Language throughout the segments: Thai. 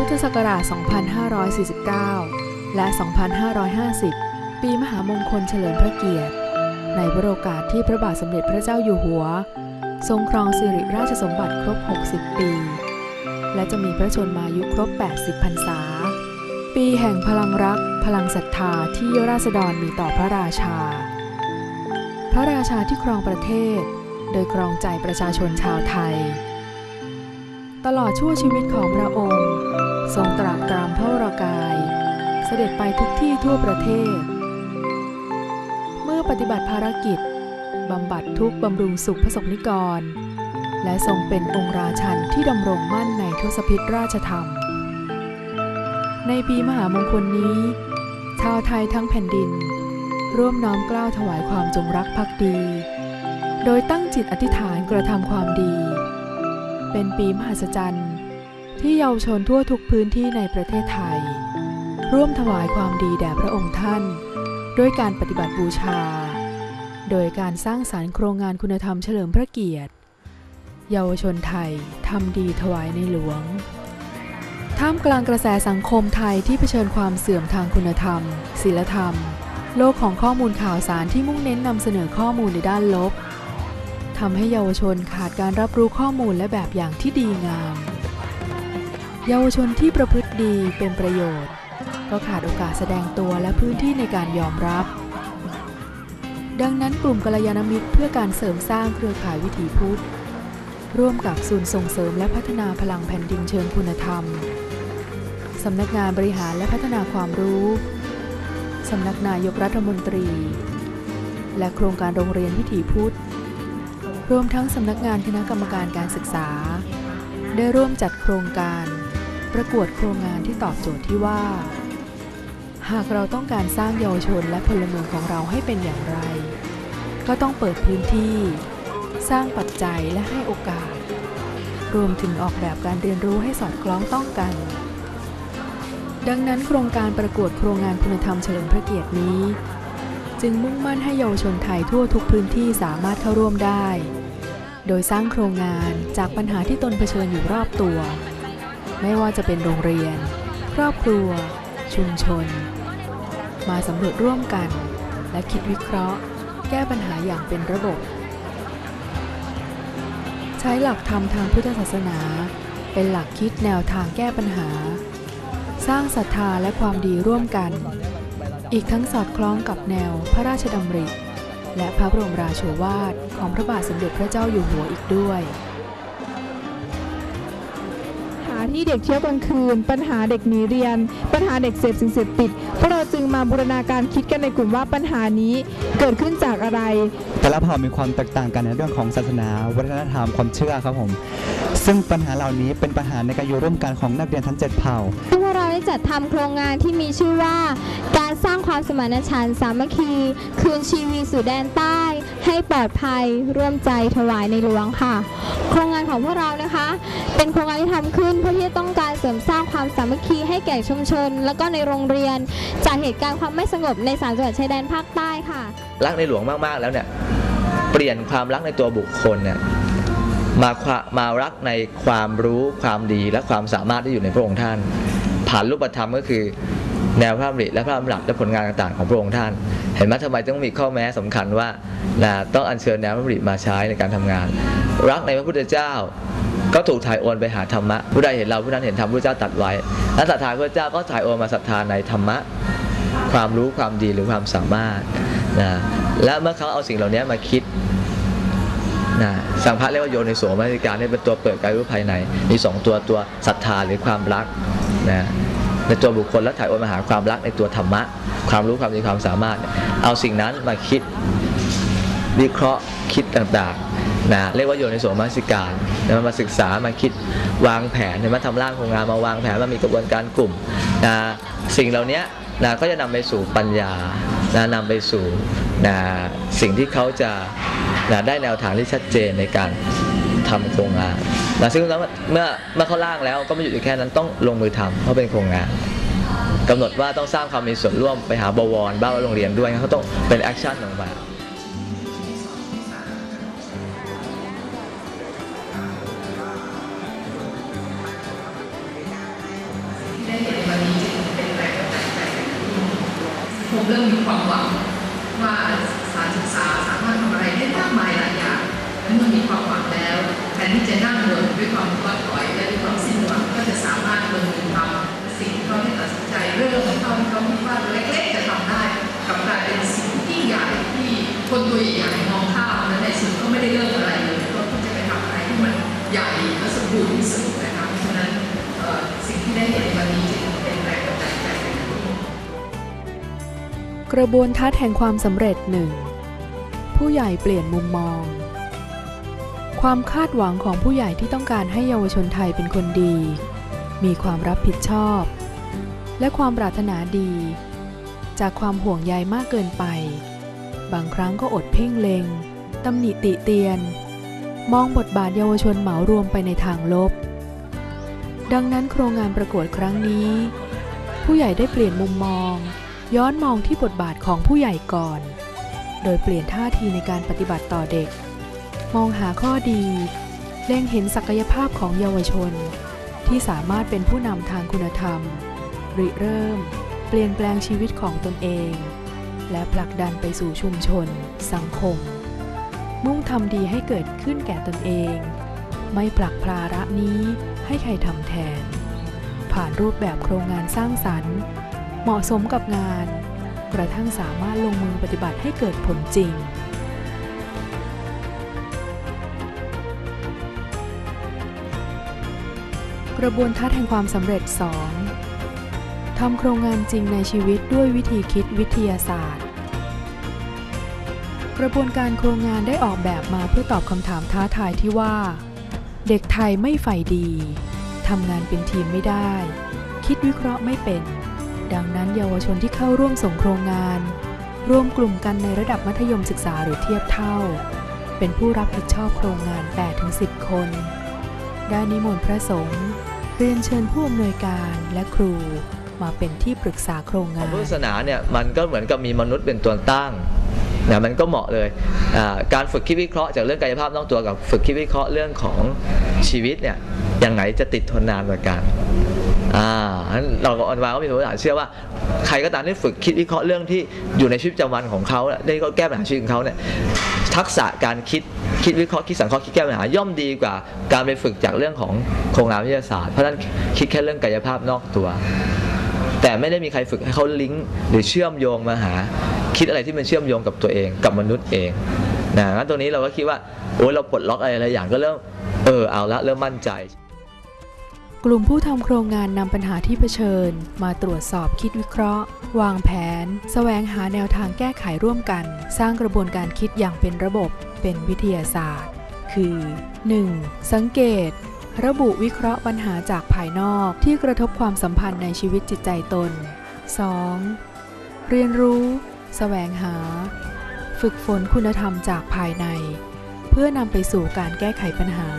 ทศักราช 2549 และ 2550 ปีมหามงคลเฉลิมพระเกียรติในวโรกาสที่พระบาทสมเด็จพระเจ้าอยู่หัวทรงครองสิริราชสมบัติครบ 60 ปี และจะมีพระชนมายุครบ 80 พรรษา ปีแห่งพลังรักพลังศรัทธาที่ราษฎรมีต่อพระราชา พระราชาที่ครองประเทศโดยครองใจประชาชนชาวไทยตลอดชั่วชีวิตของพระองค์ทรงตรากตรำพระวรกายเสด็จไปทุกที่ทั่วประเทศเมื่อปฏิบัติภารกิจบำบัดทุกข์บำรุงสุขพระสงฆ์นิกรและทรงเป็นองค์ราชันที่ดำรงมั่นในทศพิธราชธรรมในปีมหามงคลนี้ชาวไทยทั้งแผ่นดินร่วมน้อมเกล้าถวายความจงรักภักดีโดยตั้งจิตอธิษฐานกระทำความดีเป็นปีมหัศจรรย์ที่เยาวชนทั่วทุกพื้นที่ในประเทศไทยร่วมถวายความดีแด่พระองค์ท่านด้วยการปฏิบัติบูชาโดยการสร้างสรรค์โครงงานคุณธรรมเฉลิมพระเกียรติเยาวชนไทยทำดีถวายในหลวงท่ามกลางกระแสสังคมไทยที่เผชิญความเสื่อมทางคุณธรรมศีลธรรมโลกของข้อมูลข่าวสารที่มุ่งเน้นนำเสนอข้อมูลในด้านลบทำให้เยาวชนขาดการรับรู้ข้อมูลและแบบอย่างที่ดีงามเยาวชนที่ประพฤติดีเป็นประโยชน์ก็ขาดโอกาสแสดงตัวและพื้นที่ในการยอมรับดังนั้นกลุ่มกัลยาณมิตรเพื่อการเสริมสร้างเครือข่ายวิถีพุทธร่วมกับศูนย์ส่งเสริมและพัฒนาพลังแผ่นดินเชิงคุณธรรมสำนักงานบริหารและพัฒนาความรู้สำนักนายกรัฐมนตรีและโครงการโรงเรียนวิถีพุทธรวมทั้งสำนักงานคณะกรรมการการศึกษาได้ร่วมจัดโครงการประกวดโครงงานที่ตอบโจทย์ที่ว่าหากเราต้องการสร้างเยาวชนและพลเมืองของเราให้เป็นอย่างไรก็ต้องเปิดพื้นที่สร้างปัจจัยและให้โอกาสรวมถึงออกแบบการเรียนรู้ให้สอดคล้องต้องกันดังนั้นโครงการประกวดโครงงานคุณธรรมเฉลิมพระเกียรตินี้จึงมุ่งมั่นให้เยาวชนไทยทั่วทุกพื้นที่สามารถเข้าร่วมได้โดยสร้างโครงงานจากปัญหาที่ตนเผชิญอยู่รอบตัวไม่ว่าจะเป็นโรงเรียนครอบครัวชุมชนมาสำรวจร่วมกันและคิดวิเคราะห์แก้ปัญหาอย่างเป็นระบบใช้หลักธรรมทางพุทธศาสนาเป็นหลักคิดแนวทางแก้ปัญหาสร้างศรัทธาและความดีร่วมกันอีกทั้งสอดคล้องกับแนวพระราชดำริและพระบรมราโชวาทของพระบาทสมเด็จพระเจ้าอยู่หัวอีกด้วยที่เด็กเที่ยวกลางคืนปัญหาเด็กหนีเรียนปัญหาเด็กเสพสิ่งเสพติดพวกเราจึงมาบูรณาการคิดกันในกลุ่มว่าปัญหานี้เกิดขึ้นจากอะไรแต่ละเผ่ามีความแตกต่างกันในเรื่องของศาสนาวัฒนธรรมความเชื่อครับผมซึ่งปัญหาเหล่านี้เป็นปัญหาในการอยู่ร่วมกันของนักเรียนทั้ง7เผ่าพวกเราได้จัดทำโครงงานที่มีชื่อว่าการสร้างความสมานฉันท์สามัคคีคืนชีวีสู่แดนใต้ให้ปลอดภัยร่วมใจถวายในหลวงค่ะโครงงานของพวกเรานะคะเป็นโครงงานที่ทำขึ้นเพื่อที่จะต้องการเสริมสร้างความสามัคคีให้แก่ชุมชนและก็ในโรงเรียนจากเหตุการณ์ความไม่สงบใน3จังหวัดชายแดนภาคใต้ค่ะรักในหลวงมากๆแล้วเนี่ยเปลี่ยนความรักในตัวบุคคลเนี่ยมารักในความรู้ความดีและความสามารถที่อยู่ในพระองค์ท่านผ่านรูปธรรมก็คือแนวพระดำริและพระดำรัสและผลงานต่างๆของพระองค์ท่านเห็นไหมทำไมต้องมีข้อแม้สำคัญว่าต้องอัญเชิญแนวพระดำริมาใช้ในการทำงานรักในพระพุทธเจ้าก็ถูกถ่ายโอนไปหาธรรมะผู้ใดเห็นเราผู้นั้นเห็นธรรมพระเจ้าตรัสไว้และศรัทธาพระเจ้าก็ถ่ายโอนมาศรัทธาในธรรมะความรู้ความดีหรือความสามารถและเมื่อเขาเอาสิ่งเหล่านี้มาคิดสังพระเรียกว่าโยนิโสมนสิการนี่เป็นตัวเปิดกายรู้ภายในมี2ตัวศรัทธาหรือความรักในตัวบุคคลและถ่ายโอนมาหาความรักในตัวธรรมะความรู้ความดีความสามารถเอาสิ่งนั้นมาคิดวิเคราะห์คิดต่างๆเรียกว่าโยนิโสมนสิการมาศึกษามาคิดวางแผนมาทำร่างโครงงานมาวางแผนมามีกระบวนการกลุ่มสิ่งเหล่านี้ก็จะนำไปสู่ปัญญานำไปสู่สิ่งที่เขาจะได้แนวทางที่ชัดเจนในการทำโครงงานซึ่งเมื่อเขาล่างแล้วก็ไม่หยุดอยู่แค่นั้นต้องลงมือทำเพราะเป็นโครงงานกำหนดว่าต้องสร้างความมีส่วนร่วมไปหาบวรบ้านโรงเรียนด้วยเขาต้องเป็นแอคชั่นออกมาเริ่มมีความหวังว่าสถานศึกษาสามารถทำอะไรได้มากมายหลายอย่างและเมื่อมีความหวังแล้วแทนที่จะนั่งเดินด้วยความท้อถอยและด้วยความสิ้นหวังก็จะสามารถลงมือทำสิ่งที่เขาได้ตัดสินใจเริ่มเท่าที่เขาคิดว่าเล็กๆจะทำได้กลับกลายเป็นสิ่งที่ใหญ่ที่คนตัวใหญ่มองข้ามและในสุดก็ไม่ได้เริ่มอะไรเลยก็จะไปทำอะไรที่มันใหญ่และสมบูรณ์ที่สุดนะคะเพราะฉะนั้นสิ่งที่ได้เห็นวันนี้จึงเป็นแรงบันดาลใจเป็นอย่างยิ่งกระบวนทัศน์แห่งความสำเร็จหนึ่งผู้ใหญ่เปลี่ยนมุมมองความคาดหวังของผู้ใหญ่ที่ต้องการให้เยาวชนไทยเป็นคนดีมีความรับผิดชอบและความปรารถนาดีจากความห่วงใยมากเกินไปบางครั้งก็อดเพ่งเล็งตำหนิติเตียนมองบทบาทเยาวชนเหมารวมไปในทางลบดังนั้นโครงงานประกวดครั้งนี้ผู้ใหญ่ได้เปลี่ยนมุมมองย้อนมองที่บทบาทของผู้ใหญ่ก่อนโดยเปลี่ยนท่าทีในการปฏิบัติต่อเด็กมองหาข้อดีเล็งเห็นศักยภาพของเยาวชนที่สามารถเป็นผู้นำทางคุณธรรมริเริ่มเปลี่ยนแปลงชีวิตของตนเองและผลักดันไปสู่ชุมชนสังคมมุ่งทำดีให้เกิดขึ้นแก่ตนเองไม่ผลักภาระนี้ให้ใครทำแทนผ่านรูปแบบโครงงานสร้างสรรค์เหมาะสมกับงานกระทั่งสามารถลงมือปฏิบัติให้เกิดผลจริงกระบวนทัศน์แห่งความสำเร็จ 2. ทำโครงงานจริงในชีวิตด้วยวิธีคิดวิทยาศาสตร์กระบวนการโครงงานได้ออกแบบมาเพื่อตอบคำถามท้าทายที่ว่าเด็กไทยไม่ใฝ่ดีทำงานเป็นทีมไม่ได้คิดวิเคราะห์ไม่เป็นดังนั้นเยาวชนที่เข้าร่วมส่งโครงงานรวมกลุ่มกันในระดับมัธยมศึกษาหรือเทียบเท่าเป็นผู้รับผิดชอบโครงงาน 8-10 คนได้นิมนต์พระสงฆ์เรียนเชิญผู้อำนวยการและครูมาเป็นที่ปรึกษาโครงงานพุทธศาสนาเนี่ยมันก็เหมือนกับมีมนุษย์เป็นตัวตั้งนะมันก็เหมาะเลยการฝึกคิดวิเคราะห์จากเรื่องกายภาพนอกตัวกับฝึกคิดวิเคราะห์เรื่องของชีวิตเนี่ยอย่างไหนจะติดทนนานกว่ากันเราก็อนวาก็มีตัวอย่างเชื่อว่าใครก็ตามที่ฝึกคิดวิเคราะห์เรื่องที่อยู่ในชีวิตประจำวันของเขาได้ก็แก้ปัญหาชีวิตของเขาเนี่ยทักษะการคิดวิเคราะห์คิดสังเคราะห์คิดแก้ปัญหาย่อมดีกว่าการไปฝึกจากเรื่องของโครงงานวิทยาศาสตร์เพราะฉะนั้นคิดแค่เรื่องกายภาพนอกตัวแต่ไม่ได้มีใครฝึกให้เขาลิงก์หรือเชื่อมโยงมาหาคิดอะไรที่มันเชื่อมโยงกับตัวเองกับมนุษย์เองนะงั้นตัวนี้เราก็คิดว่าโอ้ยเราปลดล็อกอะไรอย่างก็เริ่มเอาละเริ่มมั่นใจกลุ่มผู้ทำโครงงานนำปัญหาที่เผชิญมาตรวจสอบคิดวิเคราะห์วางแผนแสวงหาแนวทางแก้ไขร่วมกันสร้างกระบวนการคิดอย่างเป็นระบบเป็นวิทยาศาสตร์คือ 1. สังเกตระบุวิเคราะห์ปัญหาจากภายนอกที่กระทบความสัมพันธ์ในชีวิตจิตใจตน 2. เรียนรู้แสวงหาฝึกฝนคุณธรรมจากภายในเพื่อนำไปสู่การแก้ไขปัญหา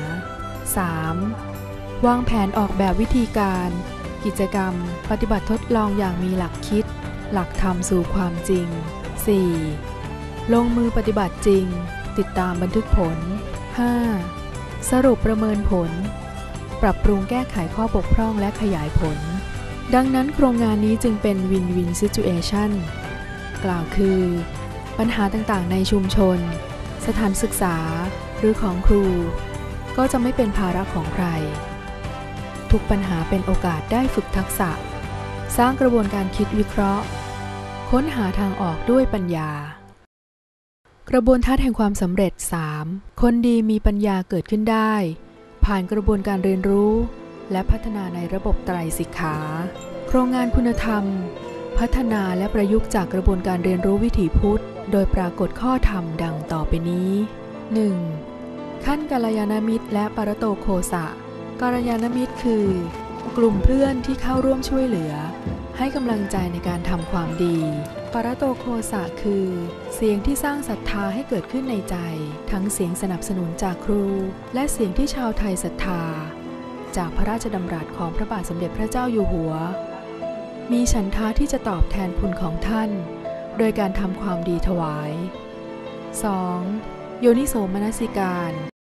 3. วางแผนออกแบบวิธีการกิจกรรมปฏิบัติทดลองอย่างมีหลักคิดหลักธรรมสู่ความจริง 4. ลงมือปฏิบัติจริงติดตามบันทึกผล 5. สรุปประเมินผลปรับปรุงแก้ไขข้อบกพร่องและขยายผลดังนั้นโครงงานนี้จึงเป็น Win-Win Situation กล่าวคือปัญหาต่างๆในชุมชนสถานศึกษาหรือของครูก็จะไม่เป็นภาระของใครทุกปัญหาเป็นโอกาสได้ฝึกทักษะสร้างกระบวนการคิดวิเคราะห์ค้นหาทางออกด้วยปัญญากระบวนทัศน์แห่งความสำเร็จ 3. คนดีมีปัญญาเกิดขึ้นได้ผ่านกระบวนการเรียนรู้และพัฒนาในระบบไตรสิกขาโครงงานคุณธรรมพัฒนาและประยุกต์จากกระบวนการเรียนรู้วิถีพุทธโดยปรากฏข้อธรรมดังต่อไปนี้ 1. ขั้นกัลยาณมิตรและปรโตโคสะกัลยาณมิตรคือกลุ่มเพื่อนที่เข้าร่วมช่วยเหลือให้กำลังใจในการทำความดีปรโตโคสะคือเสียงที่สร้างศรัทธาให้เกิดขึ้นในใจทั้งเสียงสนับสนุนจากครูและเสียงที่ชาวไทยศรัทธาจากพระราชดำรัสของพระบาทสมเด็จพระเจ้าอยู่หัวมีฉันทะที่จะตอบแทนคุณของท่านโดยการทำความดีถวาย 2. โยนิโสมนสิการ